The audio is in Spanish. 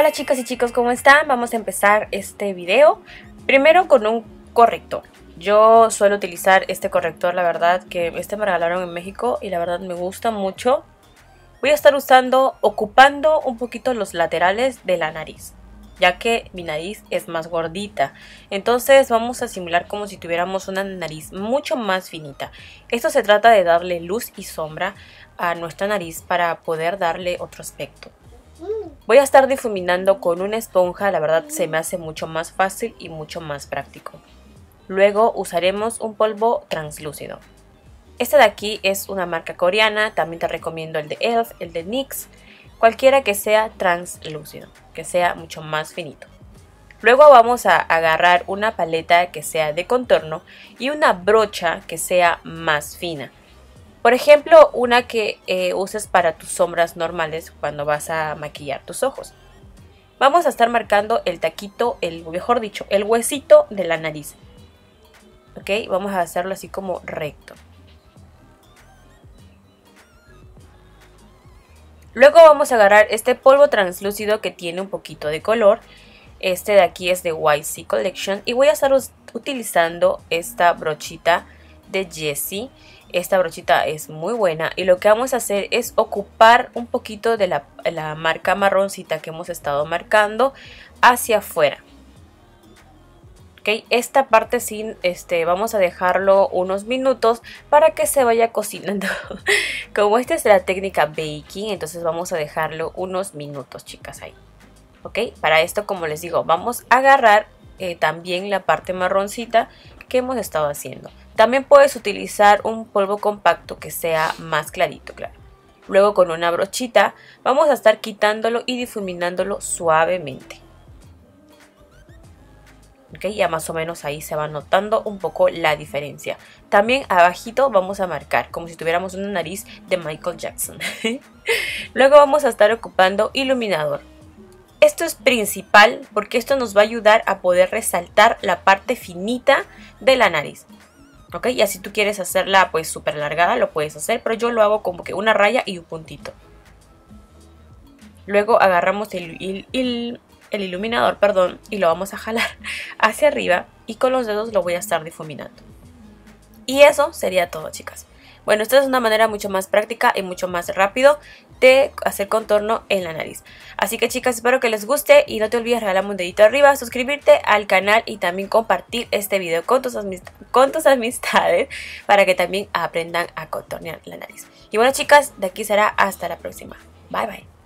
Hola chicas y chicos, ¿cómo están? Vamos a empezar este video primero con un corrector. Yo suelo utilizar este corrector, la verdad que este me regalaron en México y la verdad me gusta mucho. Voy a estar ocupando un poquito los laterales de la nariz, ya que mi nariz es más gordita. Entonces vamos a simular como si tuviéramos una nariz mucho más finita. Esto se trata de darle luz y sombra a nuestra nariz para poder darle otro aspecto. Voy a estar difuminando con una esponja, la verdad se me hace mucho más fácil y mucho más práctico. Luego usaremos un polvo translúcido. Este de aquí es una marca coreana, también te recomiendo el de ELF, el de NYX, cualquiera que sea translúcido, que sea mucho más finito. Luego vamos a agarrar una paleta que sea de contorno y una brocha que sea más fina. Por ejemplo, una que uses para tus sombras normales cuando vas a maquillar tus ojos. Vamos a estar marcando el taquito, mejor dicho, el huesito de la nariz. ¿Ok? Vamos a hacerlo así como recto. Luego vamos a agarrar este polvo translúcido que tiene un poquito de color. Este de aquí es de YC Collection y voy a estar utilizando esta brochita de Jessie. Esta brochita es muy buena y lo que vamos a hacer es ocupar un poquito de la marca marroncita que hemos estado marcando hacia afuera. ¿Okay? Esta parte sí, vamos a dejarlo unos minutos para que se vaya cocinando. Como esta es la técnica baking, entonces vamos a dejarlo unos minutos, chicas, ahí. ¿Ok? Para esto, como les digo, vamos a agarrar también la parte marroncita que hemos estado haciendo. También puedes utilizar un polvo compacto que sea más clarito, claro. Luego con una brochita vamos a estar quitándolo y difuminándolo suavemente. ¿Ok? Ya más o menos ahí se va notando un poco la diferencia. También abajito vamos a marcar como si tuviéramos una nariz de Michael Jackson. Luego vamos a estar ocupando iluminador. Esto es principal porque esto nos va a ayudar a poder resaltar la parte finita de la nariz. ¿Ok? Y si tú quieres hacerla pues súper alargada lo puedes hacer, pero yo lo hago como que una raya y un puntito. Luego agarramos el iluminador, perdón, y lo vamos a jalar hacia arriba y con los dedos lo voy a estar difuminando. Y eso sería todo, chicas. Bueno, esta es una manera mucho más práctica y mucho más rápido de hacer contorno en la nariz. Así que chicas, espero que les guste y no te olvides regalarme un dedito arriba, suscribirte al canal y también compartir este video con tus amistades para que también aprendan a contornear la nariz. Y bueno chicas, de aquí será hasta la próxima. Bye bye.